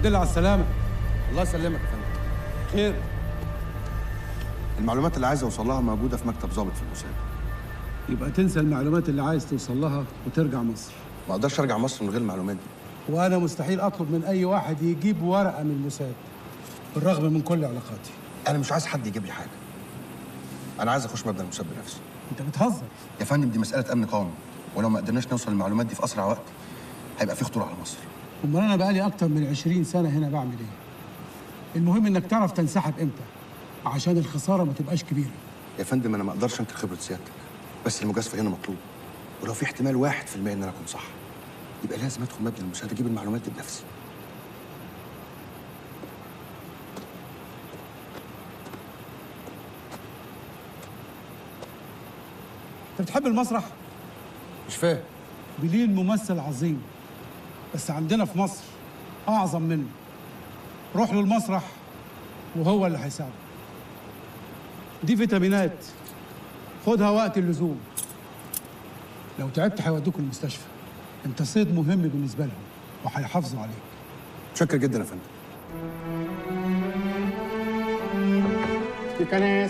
الحمد لله على السلامة. الله يسلمك يا فندم. خير؟ المعلومات اللي عايز اوصل لها موجوده في مكتب ضابط في الموساد. يبقى تنسى المعلومات اللي عايز توصل لها وترجع مصر. ما اقدرش ارجع مصر من غير المعلومات دي. وانا مستحيل اطلب من اي واحد يجيب ورقة من الموساد بالرغم من كل علاقاتي. انا مش عايز حد يجيب لي حاجه. انا عايز اخش مبنى الموساد بنفسي. انت بتهزر يا فندم، دي مساله امن قومي، ولو ما قدرناش نوصل للمعلومات دي في اسرع وقت هيبقى في خطوره على مصر. امال انا بقالي اكتر من 20 سنة هنا بعمل ايه؟ المهم انك تعرف تنسحب امتى عشان الخسارة ما تبقاش كبيرة. يا فندم، انا ما اقدرش انكر خبره سيادتك، بس المجازفه هنا مطلوب. ولو في احتمال 1% ان انا اكون صح، يبقى لازم ادخل مبنى الموساد اجيب المعلومات دي بنفسي. انت بتحب المسرح؟ مش فاهم. بليل ممثل عظيم، بس عندنا في مصر اعظم منه. روح له المسرح وهو اللي هيساعدك. دي فيتامينات، خدها وقت اللزوم. لو تعبت هيودوك المستشفى. انت صيد مهم بالنسبه لهم وهيحافظوا عليك. متشكر جدا يا فندم. تيكانيس.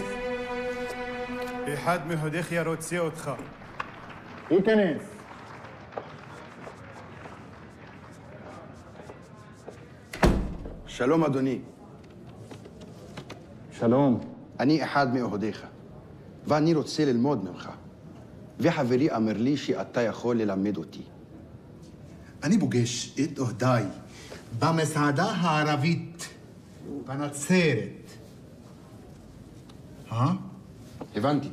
אחד מהודיך רוצה אותך. تيكانيس. שלום אדוני. שלום. אני אחד מאוהדיך, ואני רוצה ללמוד ממך. וחברי אמר לי שאתה יכול ללמד אותי. אני פוגש את אוהדיי במסעדה הערבית בנצרת. הבנתי.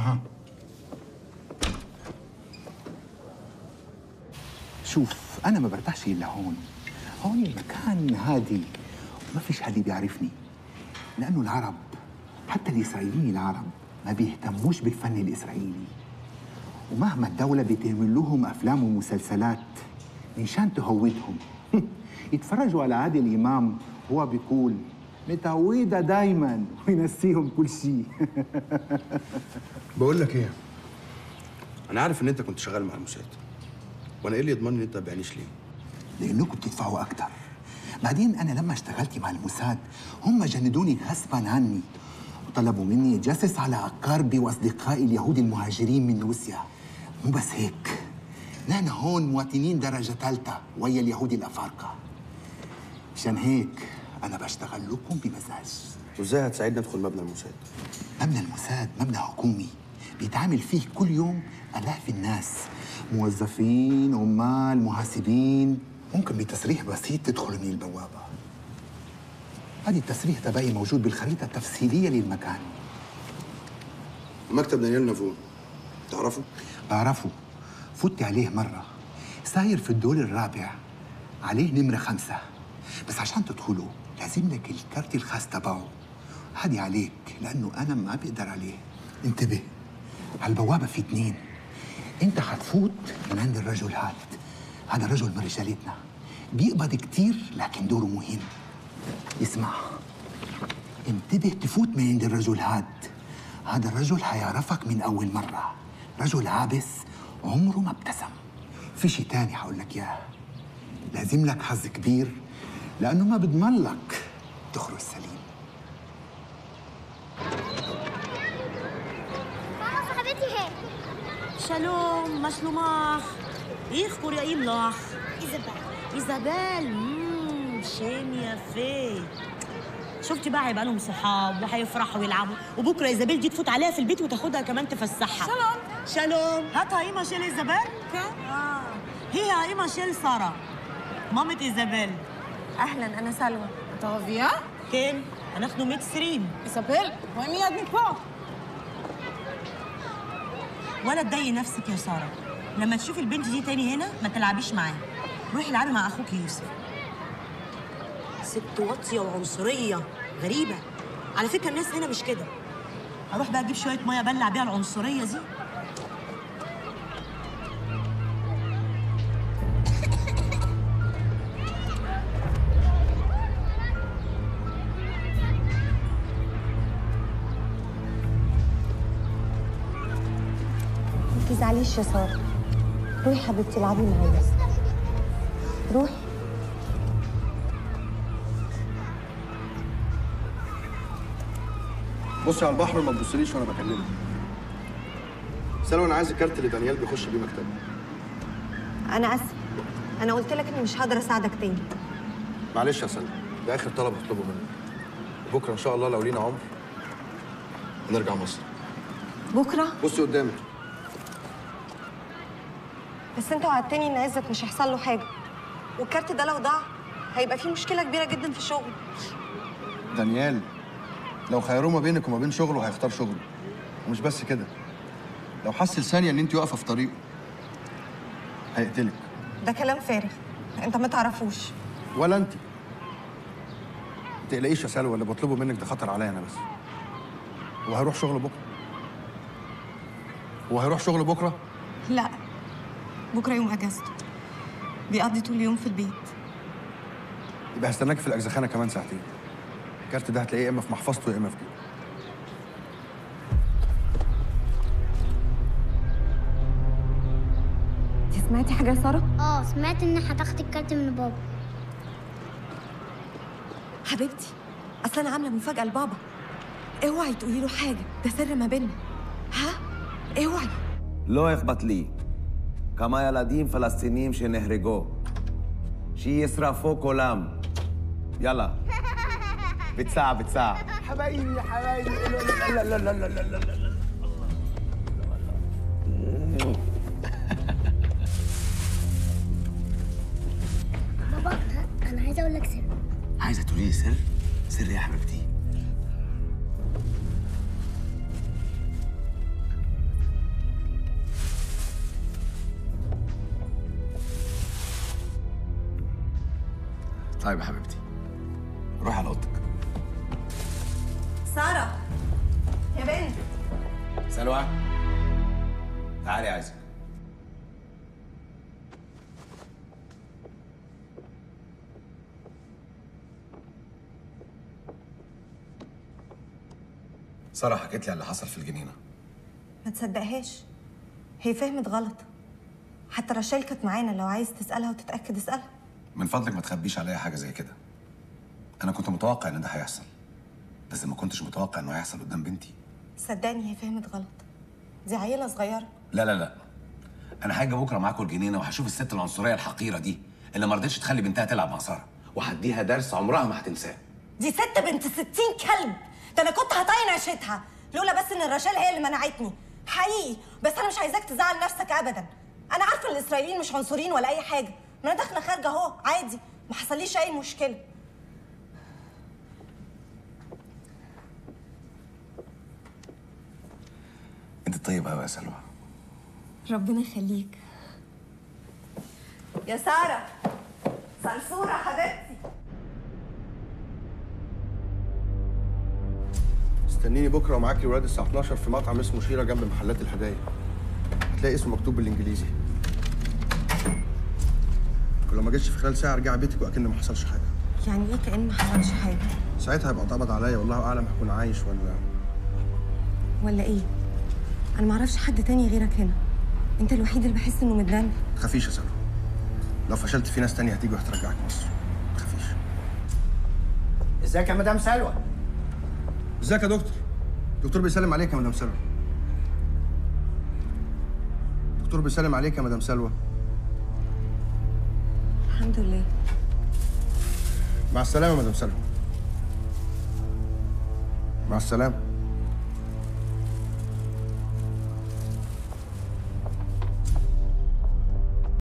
شوف أنا ما برتاحش إلا هون. هون المكان هادي وما فيش حد بيعرفني، لأنه العرب حتى الإسرائيليين العرب ما بيهتموش بالفن الإسرائيلي، ومهما الدولة بتعمل لهم أفلام ومسلسلات مشان تهويدهم يتفرجوا على عادل إمام وهو بيقول متهويدة دايما وينسيهم كل شيء. بقول لك ايه، انا عارف ان انت كنت شغال مع الموساد، وانا ايه اللي يضمن ان انت ما تبيعنيش ليه؟ لأنكم بتدفعوا أكتر. بعدين أنا لما اشتغلت مع الموساد هم جندوني غصبا عني وطلبوا مني أتجسس على أقاربي وأصدقائي اليهود المهاجرين من روسيا. مو بس هيك، نحن هون مواطنين درجة ثالثة ويا اليهود الأفارقة. مشان هيك أنا بشتغل لكم بمزاج. وازاي هتساعدني ادخل مبنى الموساد؟ مبنى الموساد مبنى حكومي بيتعامل فيه كل يوم آلاف الناس، موظفين، عمال، محاسبين. ممكن بتصريح بسيط تدخل من البوابة. هذه التصريح تبعي موجود بالخريطة التفصيلية للمكان. مكتب دانيال نافون تعرفه؟ بعرفه، فت عليه مرة. ساير في الدور الرابع، عليه نمرة 5. بس عشان تدخله لازم لك الكارت الخاص تبعه. هادي عليك لأنه أنا ما بقدر عليه. انتبه، على البوابة في 2. أنت حتفوت من عند الرجل هذا رجل من رجالتنا، بيقبض كتير لكن دوره مهم. اسمع، انتبه تفوت من عند الرجل هذا الرجل حيعرفك من أول مرة. رجل عابس عمره ما ابتسم. في شي تاني حقول لك إياه، لازم لك حظ كبير لأنه ما بضمن لك تخرج سليم. ماما صاحبتي هيك. שלום, מה שלומך? איך קוראים לך? איזבל, שם יפה. شفتي بقى هيبقى لهم صحاب وهيفرحوا ويلعبوا، وبكره ايزابيل دي تفوت عليها في البيت وتاخدها كمان تفسحها. שלום. את האימא של איזבל? כן. היא האימא של שרה, مامة איזבל. أهلاً، أنا سلوى. أنت عربية؟ כן, אנחנו מצרים. إيزابيل، בואי מיד מפה. ولا تضايقي نفسك يا ساره، لما تشوفي البنت دي تاني هنا ما تلعبيش معاها، روحي العبي مع اخوك يوسف. ست واطيه وعنصريه غريبه، على فكره الناس هنا مش كده. اروح بقى اجيب شويه ميه ابلع بيها العنصريه دي. ما تزعليش يا ساره، روحي حبيبتي العبي معايا، روحي. بصي على البحر وما تبصليش وانا بكلمك. سلوى انا عايز الكارت اللي دانيال بيخش بيه مكتبه. انا اسف، انا قلت لك اني مش هقدر اساعدك تاني. معلش يا سلوى، ده اخر طلب هطلبه منك. بكره ان شاء الله لو لينا عمر نرجع مصر. بكره؟ بصي قدامك. بس انت وعدتني ان عزت مش هيحصل له حاجه، والكارت ده لو ضاع هيبقى فيه مشكله كبيره جدا في الشغل. دانيال لو خيروه ما بينك وما بين شغله هيختار شغله. ومش بس كده، لو حس لثانيه ان انت واقفه في طريقه هيقتلك. ده كلام فارغ، انت ما تعرفوش. ولا انت. ما تقلقيش يا سلوى، اللي بطلبه منك ده خطر عليا انا بس. وهيروح شغل بكره. وهيروح شغل بكره؟ لا، بكره يوم اجازته، بيقضي طول اليوم في البيت. يبقى هستناك في الاجزخانه كمان ساعتين. الكارت ده هتلاقيه يا اما في محفظته يا اما في جيبه. انت سمعتي حاجه يا ساره؟ سمعت ان هتاخدي الكارت من بابا. حبيبتي، اصل انا عامله مفاجاه لبابا. اوعي تقولي له حاجه، ده سر ما بيننا. ها؟ اوعي. לא אכפת לי. כמה ילדים פלסטינים שנהרגו. שישרפו כולם. יאללה. ביצע, ביצע. حبايبي حبايبي. لا لا لا لا لا لا لا. بابا انا عايزه اقول لك سر. عايزه تقولي لي سر؟ سر يا حبيبتي. طيب يا حبيبتي، روحي على اوضتك. ساره يا بنت. سلوى تعالي عايزك. سارة حكيت لي على اللي حصل في الجنينة. ما تصدقهاش، هي فهمت غلط. حتى رشال كانت معانا، لو عايز تسالها وتتاكد اسالها. من فضلك ما تخبيش عليا حاجة زي كده. أنا كنت متوقع إن ده هيحصل، بس ما كنتش متوقع إنه هيحصل قدام بنتي. صدقني هي فهمت غلط، دي عيلة صغيرة. لا لا لا، أنا هاجي بكرة معاكم الجنينة وهشوف الست العنصرية الحقيرة دي اللي ما رضتش تخلي بنتها تلعب مع سارة، وهديها درس عمرها ما هتنساه. دي ست بنت 60 كلب، ده أنا كنت هطين عيشتها لولا بس إن الرشال هي اللي منعتني. حقيقي، بس أنا مش عايزاك تزعل نفسك أبدا. أنا عارفة إن الإسرائيليين مش عنصريين ولا أي حاجة، ما أنا داخلة خارجة أهو عادي، ما حصليش أي مشكلة. أنت طيب أوي يا سلوى. ربنا يخليك يا سارة. صرصورة حبيبتي. استنيني بكره ومعاكي الولاد الساعه 12 في مطعم اسمه شيرة جنب محلات الهدايا. هتلاقي اسمه مكتوب بالانجليزي. ولو ما جيتش في خلال ساعه ارجع بيتك واكن ما حصلش حاجه. يعني ايه كأن ما حصلش حاجة؟ ساعتها هيبقى اتقبض عليا والله اعلم هكون عايش ولا ايه؟ انا ما اعرفش حد تاني غيرك هنا، انت الوحيد اللي بحس انه متدلع. ما تخافيش يا سلوى، لو فشلت في ناس تانية هتيجي وهترجعك مصر. ما تخافيش. ازيك يا مدام سلوى؟ ازيك يا دكتور؟ دكتور بيسلم عليك يا مدام سلوى. دكتور بيسلم عليك يا مدام سلوى. الحمد لله. مع السلامة يا مدام سلوى. مع السلامة.